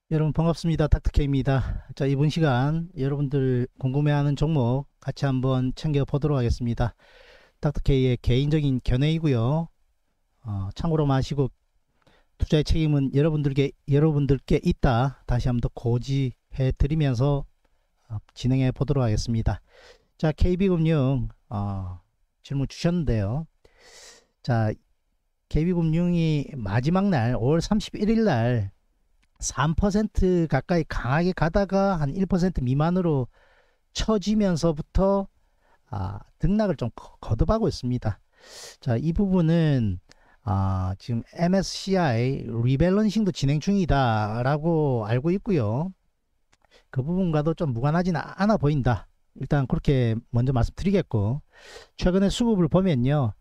여러분 반갑습니다. 닥터케입니다. 자, 이번 시간 여러분들 궁금해하는 종목 같이 한번 챙겨 보도록 하겠습니다. 닥터케의 개인적인 견해이고요. 참고로 마시고 투자의 책임은 여러분들께 있다. 다시 한번 더 고지해 드리면서 진행해 보도록 하겠습니다. 자, KB금융 질문 주셨는데요. 자, KB금융이 마지막 날 5월 31일 날 3% 가까이 강하게 가다가 한 1% 미만으로 처지면서부터 등락을 좀 거듭하고 있습니다. 자, 이 부분은 지금 MSCI 리밸런싱도 진행 중이다라고 알고 있고요. 그 부분과도 좀 무관하지는 않아 보인다. 일단 그렇게 먼저 말씀드리겠고, 최근에 수급을 보면요.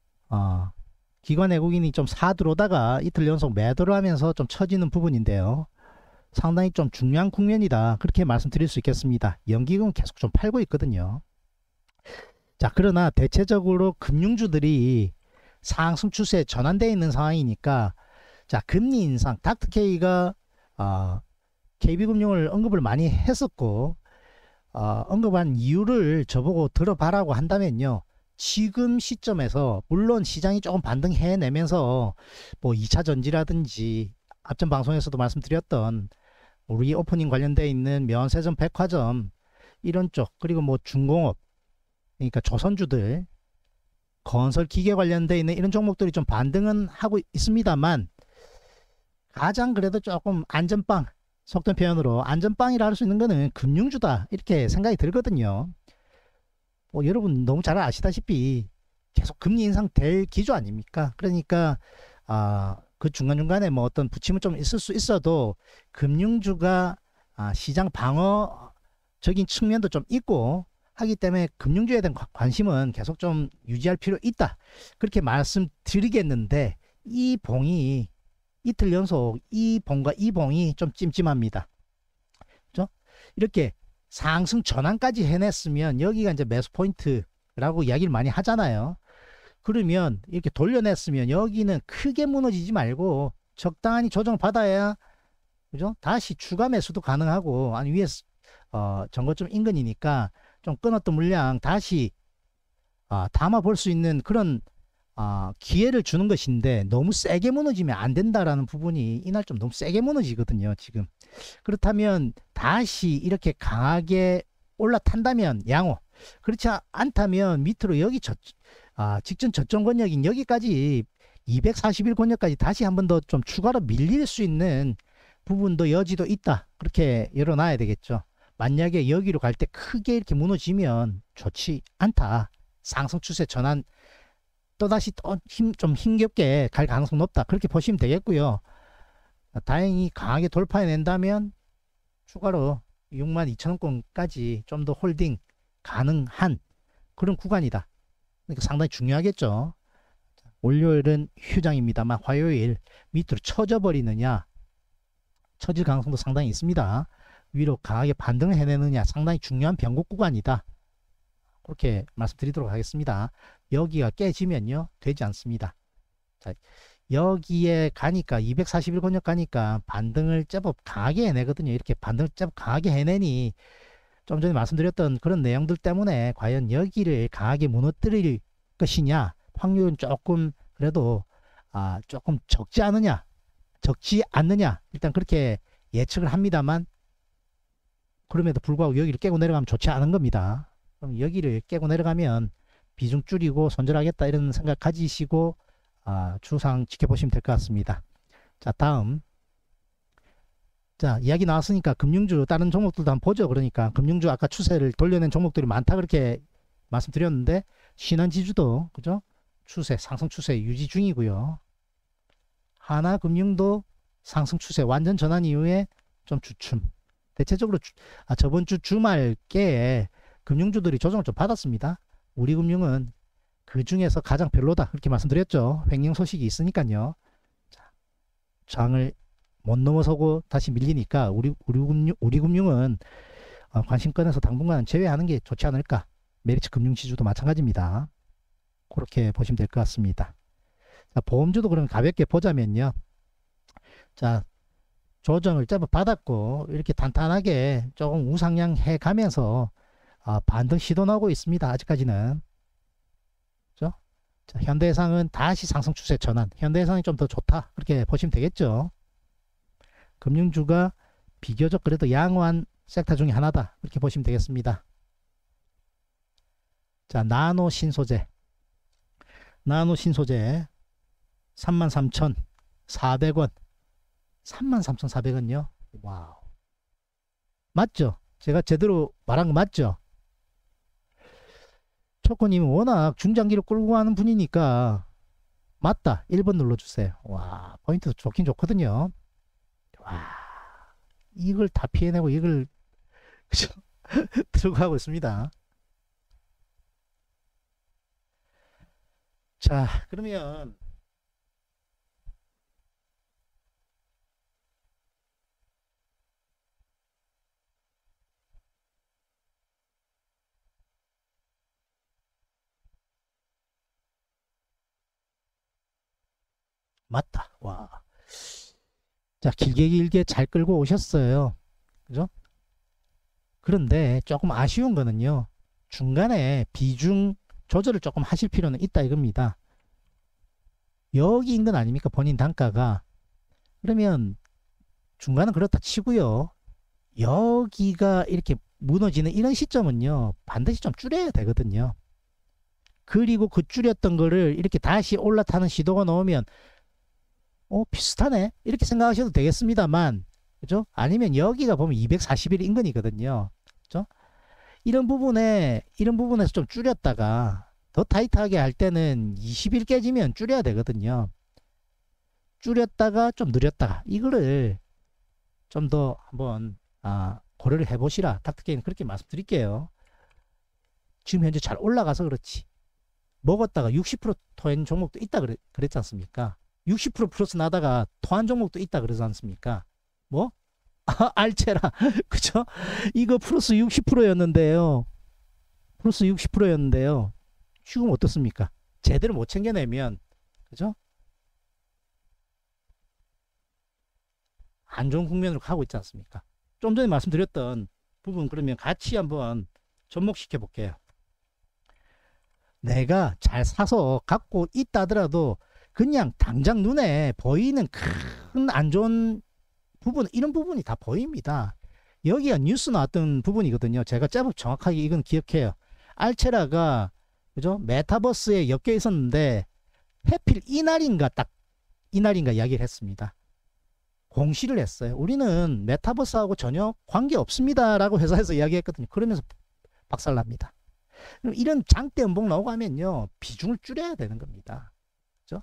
기관 외국인이 좀 사들어오다가 이틀 연속 매도를 하면서 좀 처지는 부분인데요. 상당히 좀 중요한 국면이다. 그렇게 말씀드릴 수 있겠습니다. 연기금은 계속 좀 팔고 있거든요. 자, 그러나 대체적으로 금융주들이 상승 추세에 전환되어 있는 상황이니까, 자, 금리 인상, 닥터케이가 KB금융을 언급을 많이 했었고, 언급한 이유를 저보고 들어봐라고 한다면요. 지금 시점에서 물론 시장이 조금 반등해내면서 뭐 2차 전지라든지 앞전 방송에서도 말씀드렸던 리오프닝 관련되어 있는 면세점, 백화점 이런 쪽, 그리고 뭐 중공업, 그러니까 조선주들, 건설 기계 관련되어 있는 이런 종목들이 좀 반등은 하고 있습니다만, 가장 그래도 조금 안전빵, 속된 표현으로 안전빵이라 할 수 있는 거는 금융주다, 이렇게 생각이 들거든요. 여러분 너무 잘 아시다시피 계속 금리 인상 될 기조 아닙니까? 그러니까 그 중간중간에 뭐 어떤 부침은 좀 있을 수 있어도 금융주가 시장 방어적인 측면도 좀 있고 하기 때문에 금융주에 대한 관심은 계속 좀 유지할 필요 있다. 그렇게 말씀드리겠는데, 이 봉이 이틀 연속 이 봉과 이 봉이 좀 찜찜합니다. 그죠? 이렇게 상승 전환까지 해냈으면 여기가 이제 매수 포인트라고 이야기를 많이 하잖아요. 그러면 이렇게 돌려냈으면 여기는 크게 무너지지 말고 적당히 조정받아야, 그죠? 다시 추가 매수도 가능하고, 아니 위에 전고점 인근이니까 좀 끊었던 물량 다시 담아 볼 수 있는 그런 기회를 주는 것인데, 너무 세게 무너지면 안 된다라는 부분이 이날 좀 너무 세게 무너지거든요, 지금. 그렇다면 다시 이렇게 강하게 올라탄다면 양호, 그렇지 않다면 밑으로 여기 직전 저점 권역인 여기까지 241 권역까지 다시 한 번 더 좀 추가로 밀릴 수 있는 부분도 여지도 있다. 그렇게 열어놔야 되겠죠. 만약에 여기로 갈 때 크게 이렇게 무너지면 좋지 않다. 상승 추세 전환 또다시 좀 힘겹게 갈 가능성 높다. 그렇게 보시면 되겠고요. 다행히 강하게 돌파해낸다면 추가로 62,000원권까지 좀 더 홀딩 가능한 그런 구간이다. 그러니까 상당히 중요하겠죠. 월요일은 휴장입니다만 화요일 밑으로 쳐져버리느냐, 처질 가능성도 상당히 있습니다. 위로 강하게 반등을 해내느냐, 상당히 중요한 변곡 구간이다. 그렇게 말씀드리도록 하겠습니다. 여기가 깨지면요 되지 않습니다. 자, 여기에 가니까 241 권역 가니까 반등을 제법 강하게 해내거든요. 이렇게 반등을 제법 강하게 해내니 좀 전에 말씀드렸던 그런 내용들 때문에 과연 여기를 강하게 무너뜨릴 것이냐, 확률은 조금 그래도 조금 적지 않느냐, 일단 그렇게 예측을 합니다만, 그럼에도 불구하고 여기를 깨고 내려가면 좋지 않은 겁니다. 그럼 여기를 깨고 내려가면 비중 줄이고 손절하겠다 이런 생각 가지시고 주상 지켜보시면 될 것 같습니다. 자, 다음. 자, 이야기 나왔으니까 금융주 다른 종목들도 한번 보죠. 그러니까 금융주 아까 추세를 돌려낸 종목들이 많다 그렇게 말씀드렸는데, 신한지주도 그죠? 추세, 상승 추세 유지 중이고요. 하나금융도 상승 추세 완전 전환 이후에 좀 주춤. 대체적으로 저번 주 주말께 금융주들이 조정을 좀 받았습니다. 우리금융은 그 중에서 가장 별로다 그렇게 말씀드렸죠. 횡령 소식이 있으니까요. 자, 장을 못 넘어서고 다시 밀리니까 우리금융은 관심권에서 당분간 제외하는 게 좋지 않을까. 메리츠 금융지주도 마찬가지입니다. 그렇게 보시면 될 것 같습니다. 자, 보험주도 그럼 가볍게 보자면요. 자, 조정을 제법 받았고 이렇게 탄탄하게 조금 우상향 해 가면서 반등 시도 나오고 있습니다. 아직까지는. 그죠? 자, 현대해상은 다시 상승 추세 전환. 현대해상이 좀 더 좋다. 그렇게 보시면 되겠죠. 금융주가 비교적 그래도 양호한 섹터 중에 하나다. 그렇게 보시면 되겠습니다. 자, 나노 신소재. 나노 신소재 33,400원. 33,400원요. 와우. 맞죠? 제가 제대로 말한 거 맞죠? 초코님은 워낙 중장기를 끌고 가는 분이니까 맞다. 1번 눌러주세요. 와, 포인트 좋긴 좋거든요. 와, 이걸 다 피해내고 이걸 그죠? 들고 가고 있습니다. 자, 그러면 맞다. 와. 자, 길게 길게 잘 끌고 오셨어요. 그죠? 그런데 조금 아쉬운 거는요. 중간에 비중 조절을 조금 하실 필요는 있다 이겁니다. 여기인 건 아닙니까? 본인 단가가. 그러면 중간은 그렇다 치고요. 여기가 이렇게 무너지는 이런 시점은요. 반드시 좀 줄여야 되거든요. 그리고 그 줄였던 거를 이렇게 다시 올라타는 시도가 나오면 비슷하네 이렇게 생각하셔도 되겠습니다만, 그죠? 아니면 여기가 보면 241 인근이거든요. 그죠? 이런 부분에서 좀 줄였다가 더 타이트하게 할 때는 20일 깨지면 줄여야 되거든요. 줄였다가 좀 늘렸다가 이거를 좀 더 한번 고려를 해보시라. 닥터게임 그렇게 말씀드릴게요. 지금 현재 잘 올라가서 그렇지. 먹었다가 60% 토한 종목도 있다 그랬지 않습니까? 60% 플러스 나다가 토한 종목도 있다 그러지 않습니까? 뭐? 알체라. 그죠? 이거 플러스 60%였는데요. 플러스 60%였는데요. 지금 어떻습니까? 제대로 못 챙겨내면, 그죠? 안 좋은 국면으로 가고 있지 않습니까? 좀 전에 말씀드렸던 부분 그러면 같이 한번 접목시켜 볼게요. 내가 잘 사서 갖고 있다 하더라도 그냥 당장 눈에 보이는 큰 안 좋은 부분, 이런 부분이 다 보입니다. 여기가 뉴스 나왔던 부분이거든요. 제가 제법 정확하게 이건 기억해요. 알체라가 그죠? 메타버스에 엮여 있었는데 해필 이날인가 이야기를 했습니다. 공시를 했어요. 우리는 메타버스하고 전혀 관계 없습니다 라고 회사에서 이야기했거든요. 그러면서 박살납니다. 이런 장대 음봉 나오고 하면요, 비중을 줄여야 되는 겁니다. 그죠?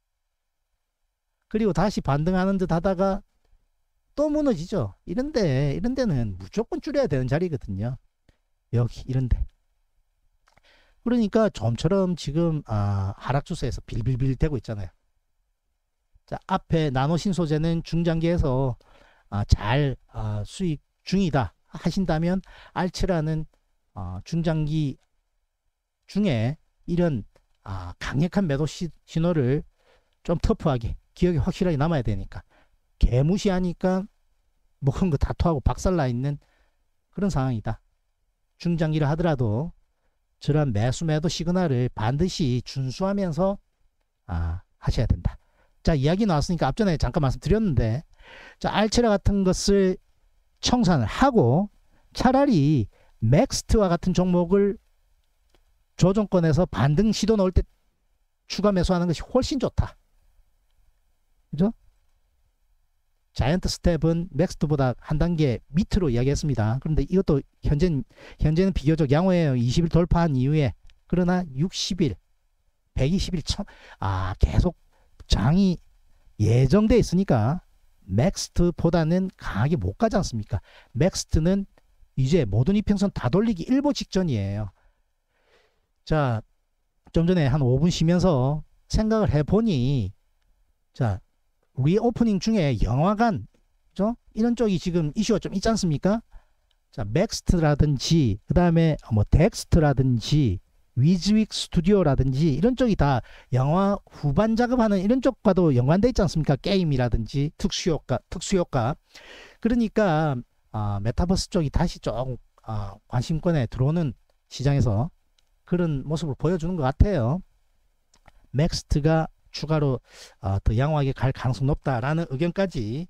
그리고 다시 반등하는 듯 하다가 또 무너지죠. 이런 데는 무조건 줄여야 되는 자리거든요. 여기 이런데. 그러니까 좀처럼 지금 하락 추세에서 빌빌빌 되고 있잖아요. 자, 앞에 나노신소재는 중장기에서 잘 수익 중이다 하신다면 알츠라는 중장기 중에 이런 강력한 매도 신호를 좀 터프하게 기억에 확실하게 남아야 되니까, 개무시하니까 먹은 거 다 토하고 박살나 있는 그런 상황이다. 중장기를 하더라도 저런 매수 매도 시그널을 반드시 준수하면서 하셔야 된다. 자, 이야기 나왔으니까 앞전에 잠깐 말씀드렸는데, 자, 알체라 같은 것을 청산을 하고 차라리 맥스트와 같은 종목을 조정권에서 반등 시도 넣을 때 추가 매수하는 것이 훨씬 좋다. 그죠? 자이언트 스텝은 맥스트보다 한 단계 밑으로 이야기했습니다. 그런데 이것도 현재는 비교적 양호해요. 20일 돌파한 이후에. 그러나 60일, 120일 계속 장이 예정돼 있으니까 맥스트보다는 강하게 못 가지 않습니까? 맥스트는 이제 모든 이평선 다 돌리기 일보 직전이에요. 자, 좀 전에 한 5분 쉬면서 생각을 해보니, 자, 리오프닝 중에 영화관, 그죠? 이런 쪽이 지금 이슈가 좀 있지 않습니까? 자, 맥스트라든지, 그 다음에 뭐 덱스트라든지, 위즈윅 스튜디오라든지 이런 쪽이 다 영화 후반 작업하는 이런 쪽과도 연관돼 있지 않습니까? 게임이라든지 특수효과. 그러니까 메타버스 쪽이 다시 조금 관심권에 들어오는 시장에서 그런 모습을 보여주는 것 같아요. 넥스트가 추가로 더 양호하게 갈 가능성 높다라는 의견까지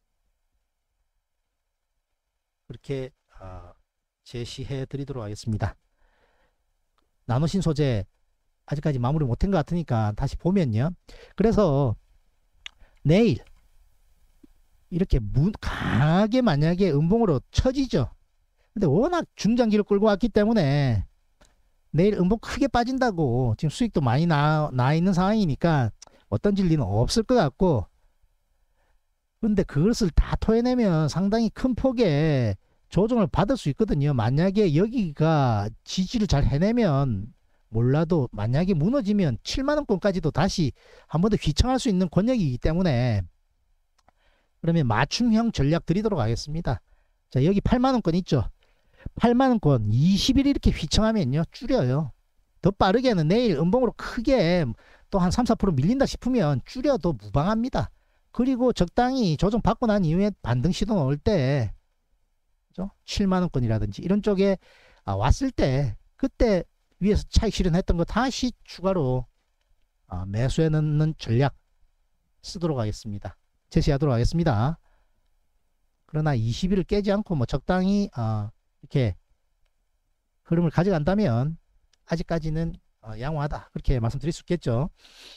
그렇게 제시해 드리도록 하겠습니다. 나노신 소재 아직까지 마무리 못한 것 같으니까 다시 보면요. 그래서 내일 이렇게 강하게 만약에 음봉으로 쳐지죠. 근데 워낙 중장기를 끌고 왔기 때문에 내일 음봉 크게 빠진다고 지금 수익도 많이 나 있는 상황이니까 어떤 진리는 없을 것 같고, 근데 그것을 다 토해내면 상당히 큰 폭의 조정을 받을 수 있거든요. 만약에 여기가 지지를 잘 해내면 몰라도 만약에 무너지면 7만원권까지도 다시 한 번 더 휘청할 수 있는 권역이기 때문에 그러면 맞춤형 전략 드리도록 하겠습니다. 자, 여기 8만원권 있죠. 8만원권 20일 이렇게 휘청하면요 줄여요. 더 빠르게는 내일 음봉으로 크게 또 한 3~4% 밀린다 싶으면 줄여도 무방합니다. 그리고 적당히 조정 받고 난 이후에 반등 시도 나올 때 7만원권이라든지 이런 쪽에 왔을 때 그때 위에서 차익 실현했던 거 다시 추가로 매수해 넣는 전략 쓰도록 하겠습니다. 제시하도록 하겠습니다. 그러나 20일을 깨지 않고 뭐 적당히 이렇게 흐름을 가져간다면 아직까지는 양호하다 그렇게 말씀드릴 수 있겠죠.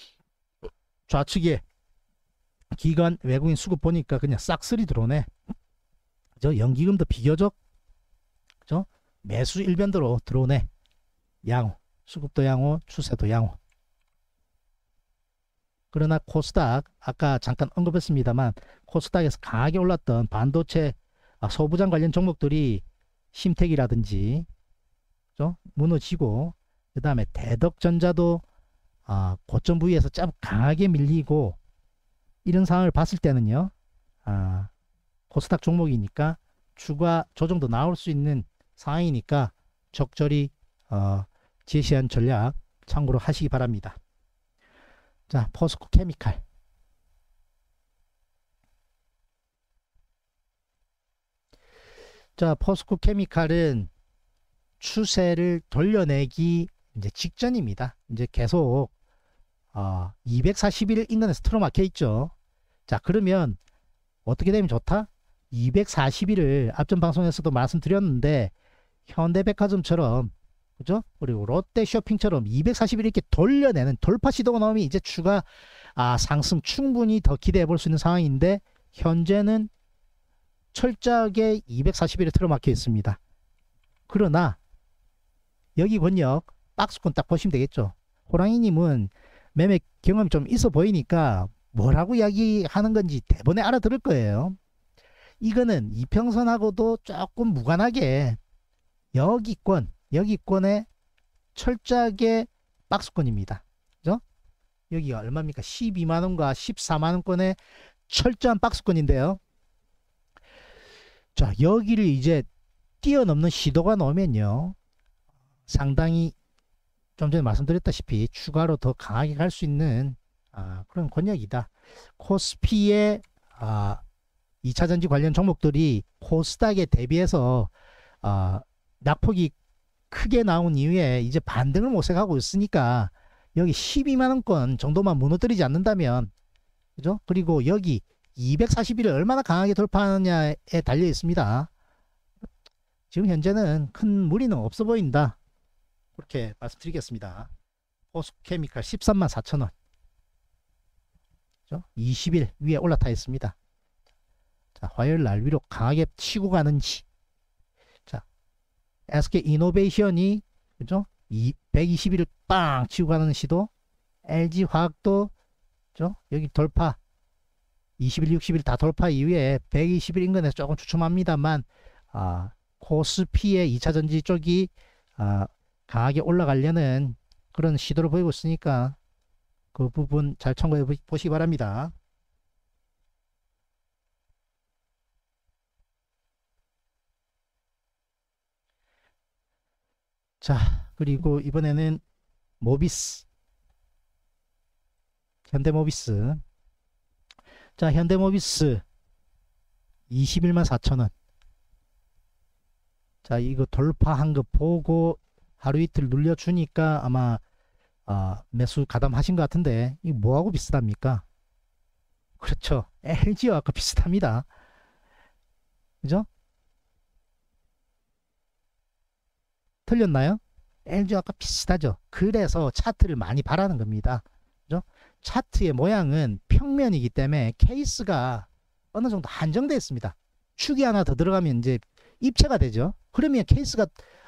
좌측에 기관 외국인 수급 보니까 그냥 싹쓸이 들어오네. 그죠? 연기금도 비교적 그죠? 매수 일변도로 들어오네. 양호, 수급도 양호, 추세도 양호. 그러나 코스닥 아까 잠깐 언급했습니다만 코스닥에서 강하게 올랐던 반도체 소부장 관련 종목들이 심택이라든지 그죠? 무너지고, 그 다음에 대덕전자도 고점 부위에서 좀 강하게 밀리고 이런 상황을 봤을 때는요, 코스닥 종목이니까 추가 조정도 나올 수 있는 상황이니까 적절히 제시한 전략 참고로 하시기 바랍니다. 자, 포스코 케미칼. 자, 포스코 케미칼은 추세를 돌려내기 이제 직전입니다. 이제 계속 241 인근에서 틀어막혀 있죠. 자, 그러면 어떻게 되면 좋다? 241을 앞전 방송에서도 말씀드렸는데 현대백화점처럼 그죠? 그리고 롯데쇼핑처럼 241 이렇게 돌려내는 돌파 시도가 나오면 이제 추가 상승 충분히 더 기대해 볼 수 있는 상황인데 현재는 철저하게 241에 틀어막혀 있습니다. 그러나 여기 권역 박스권 딱 보시면 되겠죠. 호랑이님은 매매 경험이 좀 있어 보이니까 뭐라고 이야기하는 건지 대본에 알아들을 거예요. 이거는 이평선하고도 조금 무관하게 여기권에 철저하게 박스권입니다. 그죠? 여기가 얼마입니까? 12만원과 14만원권의 철저한 박스권인데요. 자, 여기를 이제 뛰어넘는 시도가 나오면요 상당히 좀 전에 말씀드렸다시피 추가로 더 강하게 갈 수 있는 그런 권역이다. 코스피의 2차전지 관련 종목들이 코스닥에 대비해서 낙폭이 크게 나온 이후에 이제 반등을 모색하고 있으니까 여기 12만원권 정도만 무너뜨리지 않는다면 그죠? 그리고 여기 241을 얼마나 강하게 돌파하느냐에 달려 있습니다. 지금 현재는 큰 무리는 없어 보인다. 그렇게 말씀드리겠습니다. 포스코케미칼 134,000원 20일 위에 올라타 있습니다. 자, 화요일 날 위로 강하게 치고 가는지. 자, SK이노베이션이 그죠? 121을 빵 치고 가는 시도. LG화학도 그죠? 여기 돌파 20일 60일 다 돌파 이후에 120일 인근에서 조금 주춤합니다만 코스피의 2차전지 쪽이 강하게 올라가려는 그런 시도를 보이고 있으니까 그 부분 잘 참고해 보시기 바랍니다. 자, 그리고 이번에는 모비스. 현대모비스. 자, 현대모비스 21만 4천원. 자, 이거 돌파한 거 보고 하루 이틀 눌려주니까 아마 매수 가담하신 것 같은데, 이거 뭐하고 비슷합니까? 그렇죠. LG와 아까 비슷합니다. 그죠? 틀렸나요? LG와 아까 비슷하죠. 그래서 차트를 많이 바라는 겁니다. 그죠? 차트의 모양은 평면이기 때문에 케이스가 어느 정도 한정되어 있습니다. 축이 하나 더 들어가면 이제 입체가 되죠. 그러면 케이스가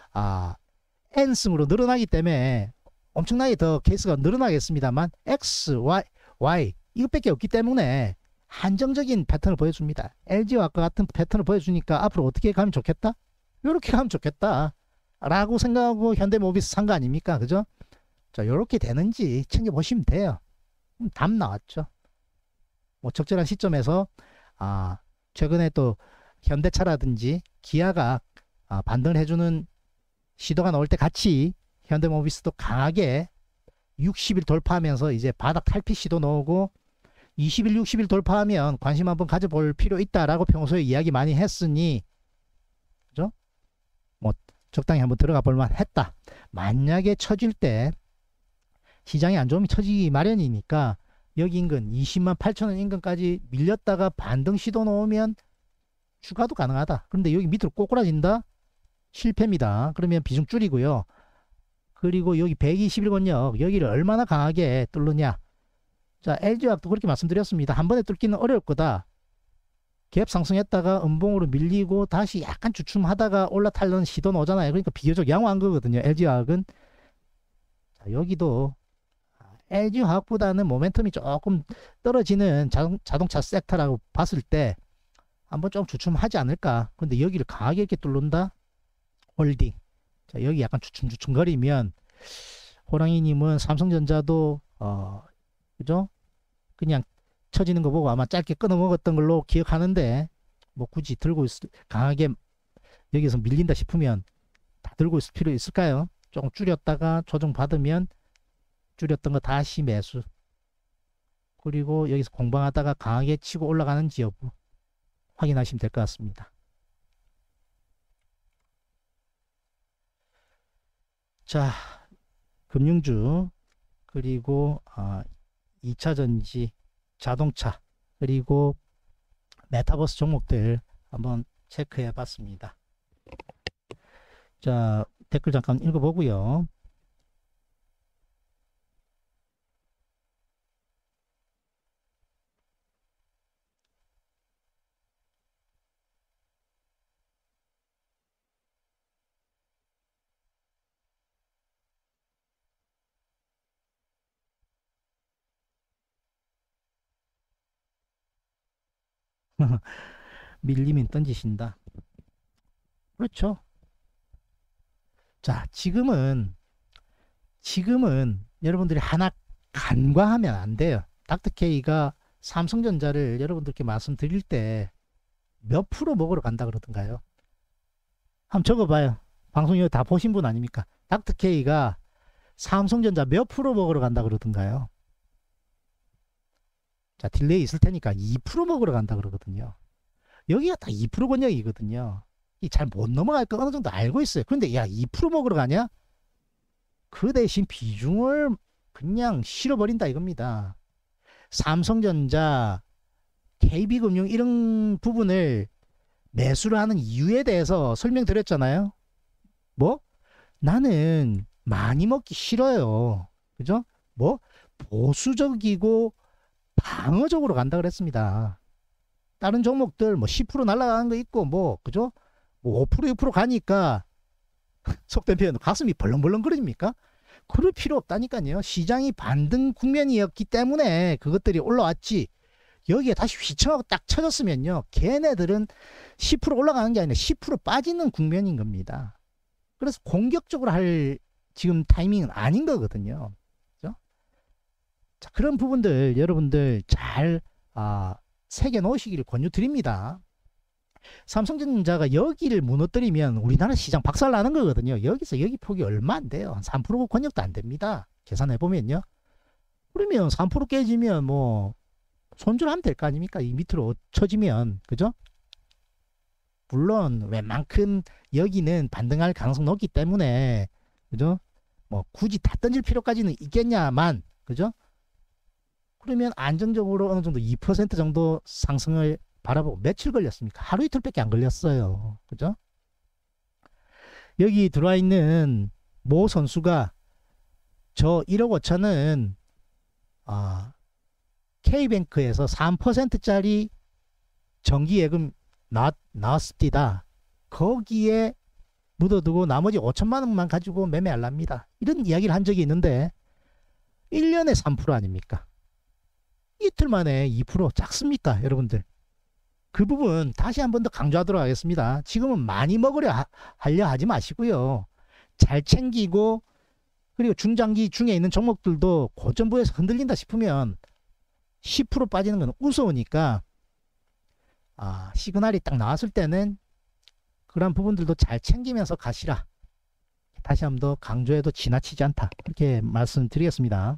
n승으로 늘어나기 때문에 엄청나게 더 케이스가 늘어나겠습니다만 x, y 이것밖에 없기 때문에 한정적인 패턴을 보여줍니다. LG와 아까 같은 패턴을 보여주니까 앞으로 어떻게 가면 좋겠다? 이렇게 가면 좋겠다 라고 생각하고 현대모비스 산 거 아닙니까? 그죠? 자, 이렇게 되는지 챙겨보시면 돼요. 답 나왔죠. 뭐 적절한 시점에서 최근에 또 현대차라든지 기아가 반등을 해주는 시도가 나올 때 같이 현대모비스도 강하게 60일 돌파하면서 이제 바닥 탈피 시도 나오고 20일, 60일 돌파하면 관심 한번 가져볼 필요 있다라고 평소에 이야기 많이 했으니, 그죠? 뭐 적당히 한번 들어가 볼만 했다. 만약에 처질 때 시장이 안 좋으면 처지기 마련이니까 여기 인근 20만 8천원 인근까지 밀렸다가 반등 시도 나오면 추가도 가능하다. 그런데 여기 밑으로 꼬꾸라진다? 실패입니다. 그러면 비중 줄이고요. 그리고 여기 121권역 여기를 얼마나 강하게 뚫느냐. 자, LG화학도 그렇게 말씀드렸습니다. 한 번에 뚫기는 어려울 거다. 갭 상승했다가 음봉으로 밀리고 다시 약간 주춤하다가 올라타려는 시도 나오잖아요. 그러니까 비교적 양호한 거거든요. LG화학은. 자, 여기도 LG화학보다는 모멘텀이 조금 떨어지는 자동차 섹터라고 봤을 때 한번 좀 주춤하지 않을까. 근데 여기를 강하게 이렇게 뚫는다? 홀딩. 자, 여기 약간 주춤주춤거리면 호랑이님은 삼성전자도 그죠? 그냥 쳐지는 거 보고 아마 짧게 끊어 먹었던 걸로 기억하는데, 뭐 굳이 들고 강하게 여기서 밀린다 싶으면 다 들고 있을 필요 있을까요? 조금 줄였다가 조정 받으면 줄였던 거 다시 매수. 그리고 여기서 공방하다가 강하게 치고 올라가는지 여부 확인하시면 될 것 같습니다. 자, 금융주, 그리고 2차전지, 자동차, 그리고 메타버스 종목들 한번 체크해 봤습니다. 자, 댓글 잠깐 읽어보고요. 밀리면 던지신다. 그렇죠. 자, 지금은 여러분들이 하나 간과하면 안 돼요. 닥터케이가 삼성전자를 여러분들께 말씀드릴 때 몇 프로 먹으러 간다 그러던가요? 한번 적어봐요. 방송 이거 다 보신 분 아닙니까? 닥터케이가 삼성전자 몇 프로 먹으러 간다 그러던가요? 자, 딜레이 있을 테니까 2% 먹으러 간다 그러거든요. 여기가 딱 2% 권역이거든요. 잘 못 넘어갈 거 어느 정도 알고 있어요. 그런데 야, 2% 먹으러 가냐? 그 대신 비중을 그냥 실어버린다 이겁니다. 삼성전자, KB금융 이런 부분을 매수를 하는 이유에 대해서 설명드렸잖아요. 뭐? 나는 많이 먹기 싫어요. 그죠? 뭐? 보수적이고 방어적으로 간다 그랬습니다. 다른 종목들 뭐 10% 날아가는 거 있고 뭐 그죠? 뭐 5% 6% 가니까 속된 표현 가슴이 벌렁벌렁 거립니까? 그럴 필요 없다니까요. 시장이 반등 국면이었기 때문에 그것들이 올라왔지. 여기에 다시 휘청하고 딱 쳐졌으면요, 걔네들은 10% 올라가는 게 아니라 10% 빠지는 국면인 겁니다. 그래서 공격적으로 할 지금 타이밍은 아닌 거거든요. 그죠? 자, 그런 부분들 여러분들 잘 새겨 놓으시기를 권유드립니다. 삼성전자가 여기를 무너뜨리면 우리나라 시장 박살나는 거거든요. 여기서 여기 폭이 얼마 안 돼요. 한 3% 권역도 안 됩니다. 계산해 보면요. 그러면 3% 깨지면 뭐 손절하면 될 거 아닙니까? 이 밑으로 쳐지면, 그죠? 물론 웬만큼 여기는 반등할 가능성 높기 때문에, 그죠? 뭐 굳이 다 던질 필요까지는 있겠냐만, 그죠? 그러면 안정적으로 어느 정도 2% 정도 상승을 바라보고 며칠 걸렸습니까? 하루 이틀밖에 안 걸렸어요. 그죠? 여기 들어와 있는 모 선수가 저 1억 5천은 K뱅크에서 3%짜리 정기예금 나왔습니다. 거기에 묻어두고 나머지 5천만 원만 가지고 매매하랍니다. 이런 이야기를 한 적이 있는데 1년에 3% 아닙니까? 이틀 만에 2% 작습니까, 여러분들? 그 부분 다시 한 번 더 강조하도록 하겠습니다. 지금은 많이 먹으려 하려 하지 마시고요. 잘 챙기고, 그리고 중장기 중에 있는 종목들도 고점부에서 흔들린다 싶으면 10% 빠지는 건 우스우니까 시그널이 딱 나왔을 때는 그런 부분들도 잘 챙기면서 가시라. 다시 한 번 더 강조해도 지나치지 않다. 이렇게 말씀드리겠습니다.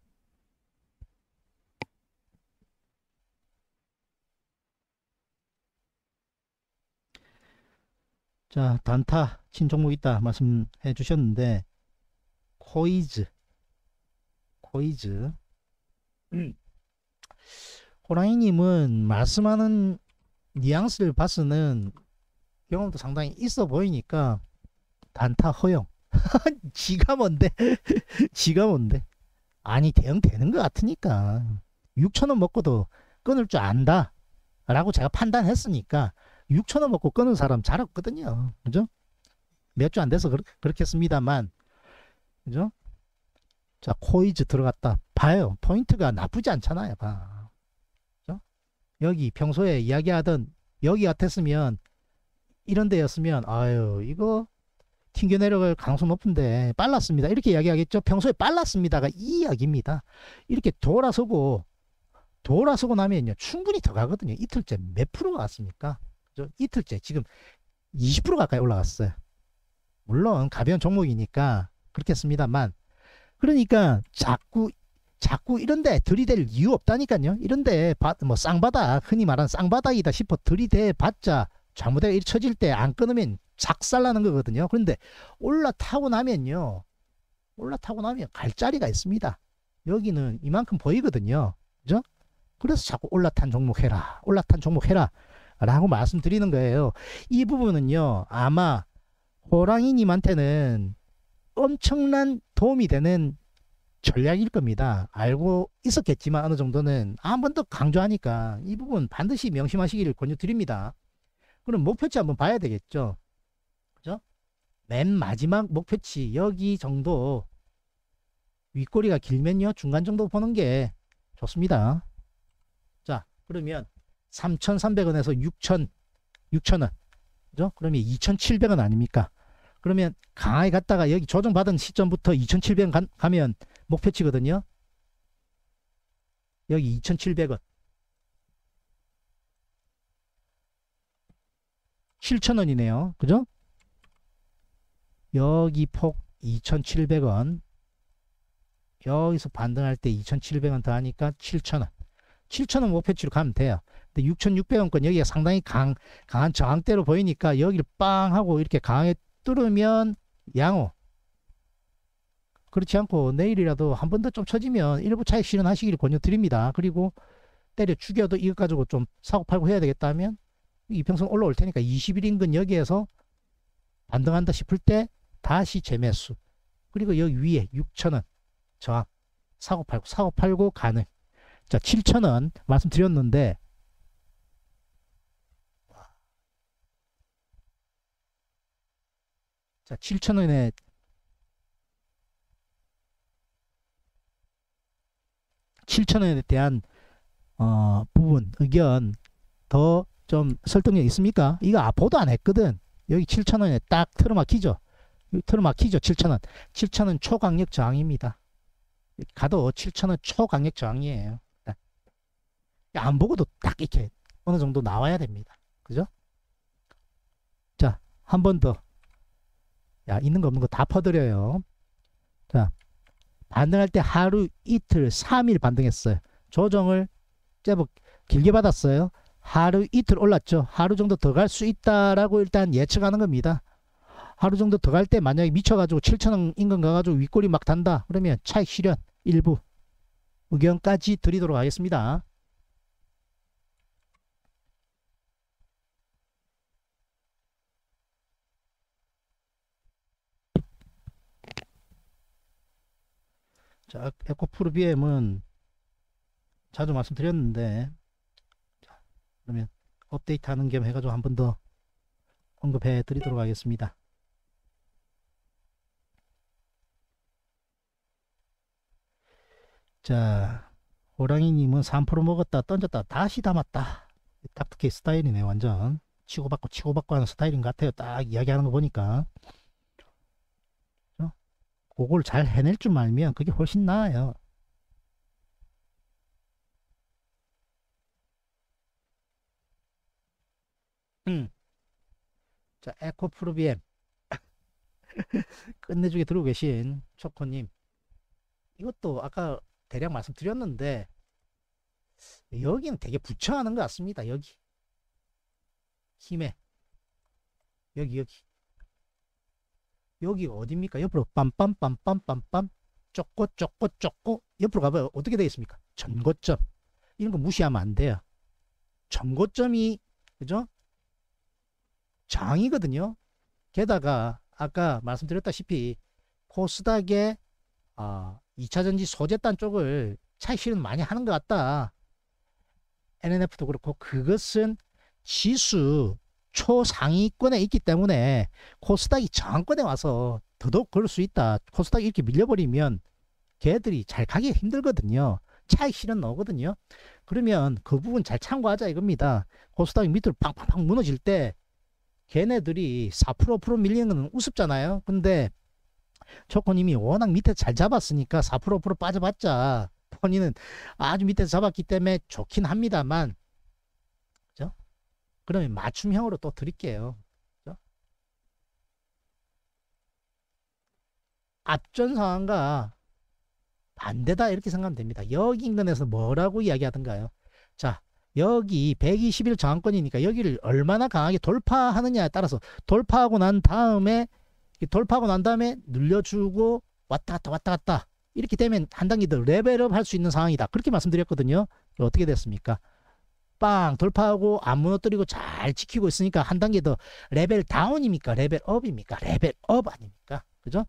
자, 단타 신종목 있다 말씀해 주셨는데 코이즈 호랑이님은 말씀하는 뉘앙스를 봐서는 경험도 상당히 있어 보이니까 단타 허용. 지가 뭔데? 지가 뭔데? 아니 대응 되는 것 같으니까 6천원 먹고도 끊을 줄 안다 라고 제가 판단했으니까 6천원 먹고 끊은 사람 잘 없거든요. 그죠? 몇 주 안 돼서 그렇겠습니다만, 그죠? 자, 코이즈 들어갔다. 봐요. 포인트가 나쁘지 않잖아요. 봐. 그죠? 여기 평소에 이야기하던 여기 같았으면 이런 데였으면 아유 이거 튕겨 내려갈 가능성 높은데 빨랐습니다. 이렇게 이야기하겠죠. 평소에 빨랐습니다가 이 이야기입니다. 이렇게 돌아서고 나면요 충분히 더 가거든요. 이틀째 몇 프로가 갔습니까? 그죠? 이틀째 지금 20% 가까이 올라갔어요. 물론 가벼운 종목이니까 그렇겠습니다만, 그러니까 자꾸 이런데 들이댈 이유 없다니까요. 이런데 뭐 쌍바닥, 흔히 말하는 쌍바닥이다 싶어 들이대 봤자 잘못에 쳐질 때 안 끊으면 작살나는 거거든요. 그런데 올라타고 나면 갈 자리가 있습니다. 여기는 이만큼 보이거든요. 그죠? 그래서 자꾸 올라탄 종목 해라 라고 말씀드리는 거예요. 이 부분은요 아마 호랑이님한테는 엄청난 도움이 되는 전략일 겁니다. 알고 있었겠지만 어느 정도는 한 번 더 강조하니까 이 부분 반드시 명심하시기를 권유드립니다. 그럼 목표치 한번 봐야 되겠죠. 그죠? 맨 마지막 목표치 여기 정도, 윗꼬리가 길면요 중간 정도 보는 게 좋습니다. 자, 그러면 3,300원에서 6,000원, 그죠? 그러면 2,700원 아닙니까? 그러면 강하게 갔다가 여기 조정받은 시점부터 2,700원 가면 목표치거든요. 여기 2,700원, 7,000원이네요. 그죠? 여기 폭 2,700원, 여기서 반등할 때 2,700원 더 하니까 7,000원. 7,000원 목표치로 가면 돼요. 근데 6,600원권 여기가 상당히 강한 저항대로 보이니까 여기를 빵 하고 이렇게 강하게 뚫으면 양호. 그렇지 않고 내일이라도 한 번 더 좀 쳐지면 일부 차익 실현하시기를 권유드립니다. 그리고 때려 죽여도 이것 가지고 좀 사고 팔고 해야 되겠다면 이평선 올라올 테니까 21인근 여기에서 반등한다 싶을 때 다시 재매수. 그리고 여기 위에 6,000원 저항 사고 팔고 가능. 자, 7,000원 말씀드렸는데 자, 7,000원에 대한 부분 의견 더 좀 설득력 있습니까? 이거 보도 안 했거든. 여기 7,000원에 딱 틀어막히죠. 7,000원. 7,000원 초강력 저항입니다. 가도 7,000원 초강력 저항이에요. 안 보고도 딱 이렇게 어느 정도 나와야 됩니다. 그죠? 자, 한 번 더. 야, 있는 거 없는 거 다 퍼드려요. 자, 반등할 때 하루 이틀 3일 반등했어요. 조정을 제법 길게 받았어요. 하루 이틀 올랐죠. 하루 정도 더 갈 수 있다라고 일단 예측하는 겁니다. 하루 정도 더 갈 때 만약에 미쳐가지고 7,000원 인근 가가지고 윗꼬리 막 단다 그러면 차익 실현 일부 의견까지 드리도록 하겠습니다. 자, 에코프로 BM은 자주 말씀드렸는데, 자, 그러면 업데이트 하는 겸 해가지고 한 번 더 언급해 드리도록 하겠습니다. 자, 호랑이님은 3% 먹었다 던졌다 다시 담았다. 닥터케이 스타일이네. 완전 치고받고 치고받고 하는 스타일인 것 같아요. 딱 이야기하는 거 보니까. 그걸 잘 해낼 줄 알면 그게 훨씬 나아요. 자, 에코프로 BM 끝내주게 들고 계신 초코님, 이것도 아까 대략 말씀드렸는데 여기는 되게 부처하는 것 같습니다. 여기 힘에 여기가 어딥니까? 옆으로 빰빰빰빰빰빰 쪼꼬 옆으로 가봐요. 어떻게 되어 있습니까? 전고점. 이런 거 무시하면 안 돼요. 전고점이 그죠? 장이거든요. 게다가 아까 말씀드렸다시피 코스닥의 2차전지 소재단 쪽을 차익 실현 많이 하는 것 같다. NNF도 그렇고 그것은 지수 초상위권에 있기 때문에 코스닥이 저항권에 와서 더더욱 그럴 수 있다. 코스닥이 이렇게 밀려버리면 걔들이 잘 가기가 힘들거든요. 차익 실현 나오거든요. 그러면 그 부분 잘 참고하자 이겁니다. 코스닥이 밑으로 팡팡팡 무너질 때 걔네들이 4% 5% 밀리는 건 우습잖아요. 근데 초코님이 워낙 밑에 잘 잡았으니까 4% 5% 빠져봤자 본인은 아주 밑에서 잡았기 때문에 좋긴 합니다만, 그죠? 그러면 맞춤형으로 또 드릴게요. 그죠? 앞전 상황과 반대다 이렇게 생각하면 됩니다. 여기 인근에서 뭐라고 이야기하던가요? 자, 여기 120일 저항권이니까 여기를 얼마나 강하게 돌파하느냐에 따라서 돌파하고 난 다음에 눌려주고 왔다 갔다 이렇게 되면 한 단계 더 레벨업 할 수 있는 상황이다. 그렇게 말씀드렸거든요. 어떻게 됐습니까? 빵 돌파하고 안 무너뜨리고 잘 지키고 있으니까 한 단계 더 레벨 다운입니까? 레벨 업입니까? 레벨 업 아닙니까? 그죠?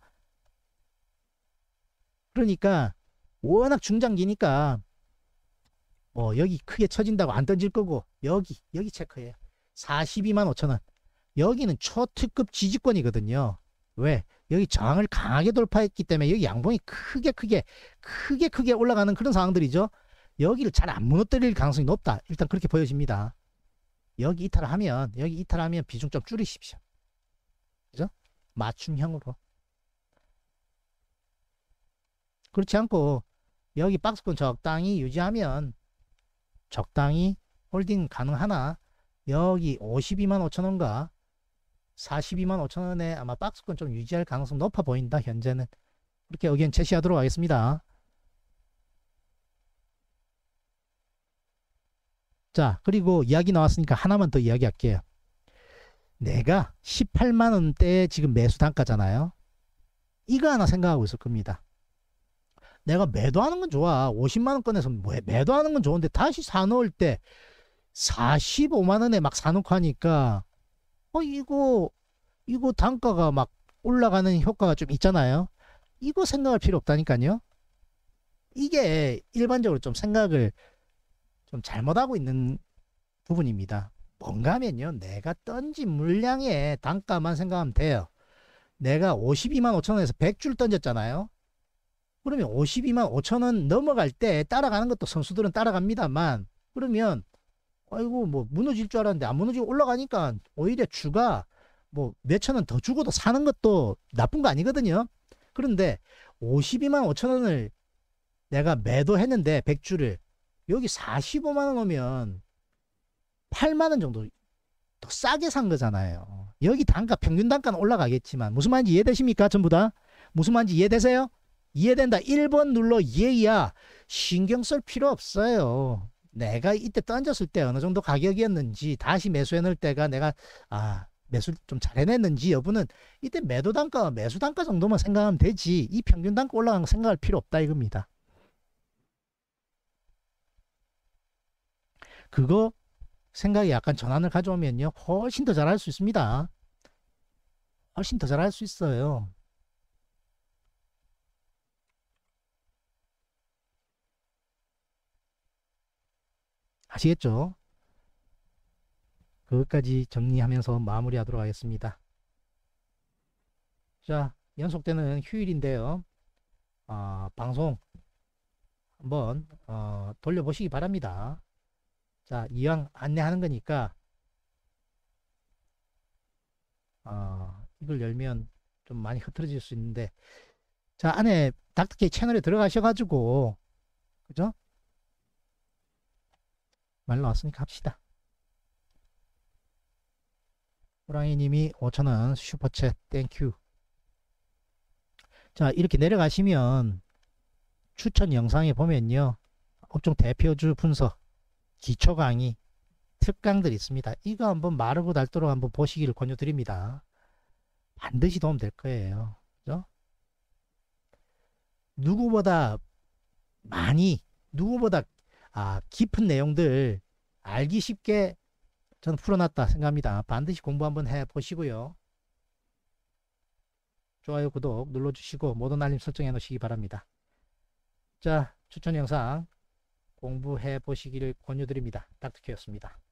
그러니까 워낙 중장기니까 뭐 여기 크게 처진다고 안 던질 거고 여기 체크해요. 42만 5천원. 여기는 초특급 지지권이거든요. 왜? 여기 저항을 강하게 돌파했기 때문에 여기 양봉이 크게 올라가는 그런 상황들이죠. 여기를 잘 안 무너뜨릴 가능성이 높다. 일단 그렇게 보여집니다. 여기 이탈하면 비중 좀 줄이십시오. 그죠? 맞춤형으로. 그렇지 않고 여기 박스권 적당히 유지하면 적당히 홀딩 가능하나 여기 52만 5천원과 42만 5천원에 아마 박스권 좀 유지할 가능성 높아 보인다. 현재는 그렇게 의견 제시하도록 하겠습니다. 자, 그리고 이야기 나왔으니까 하나만 더 이야기할게요. 내가 18만원대에 지금 매수 단가잖아요. 이거 하나 생각하고 있을 겁니다. 내가 매도하는 건 좋아. 50만원권에서 매도하는 건 좋은데 다시 사놓을 때 45만원에 막 사놓고 하니까 이거 단가가 막 올라가는 효과가 좀 있잖아요. 이거 생각할 필요 없다니까요. 이게 일반적으로 좀 생각을 좀 잘못하고 있는 부분입니다. 뭔가 하면요, 내가 던진 물량의 단가만 생각하면 돼요. 내가 52만 5천원에서 100줄 던졌잖아요. 그러면 52만 5천원 넘어갈 때 따라가는 것도 선수들은 따라갑니다만, 그러면 아이고 뭐 무너질 줄 알았는데 안 무너지고 올라가니까 오히려 주가 뭐 몇천 원 더 주고도 사는 것도 나쁜 거 아니거든요. 그런데 52만 5천원을 내가 매도했는데 100주를 여기 45만원 오면 8만원 정도 더 싸게 산 거잖아요. 여기 단가 평균 단가는 올라가겠지만 무슨 말인지 이해되십니까? 전부 다 무슨 말인지 이해되세요? 이해된다. 1번 눌러. 예야. 신경 쓸 필요 없어요. 내가 이때 던졌을 때 어느 정도 가격이었는지, 다시 매수해 놓을 때가 내가 매수 좀 잘 해냈는지 여부는 이때 매도 단가, 매수 단가 정도만 생각하면 되지, 이 평균 단가 올라가는 거 생각할 필요 없다 이겁니다. 그거 생각에 약간 전환을 가져오면요, 훨씬 더 잘할 수 있습니다. 훨씬 더 잘할 수 있어요. 아시겠죠? 그것까지 정리하면서 마무리하도록 하겠습니다. 자, 연속되는 휴일인데요. 방송 한번 돌려보시기 바랍니다. 자, 이왕 안내하는 거니까 이걸 열면 좀 많이 흐트러질 수 있는데, 자, 안에 닥터케이 채널에 들어가셔가지고, 그죠? 말 나왔으니까 합시다. 호랑이님이 5,000원 슈퍼챗 땡큐. 자, 이렇게 내려가시면 추천 영상에 보면요, 업종 대표주 분석, 기초 강의, 특강들 있습니다. 이거 한번 마르고 닳도록 한번 보시기를 권유드립니다. 반드시 도움 될 거예요. 그죠? 누구보다 많이, 누구보다 깊은 내용들 알기 쉽게 저는 풀어놨다 생각합니다. 반드시 공부 한번 해보시고요. 좋아요, 구독 눌러주시고 모든 알림 설정해 놓으시기 바랍니다. 자, 추천 영상 공부해 보시기를 권유드립니다. 닥터케였습니다.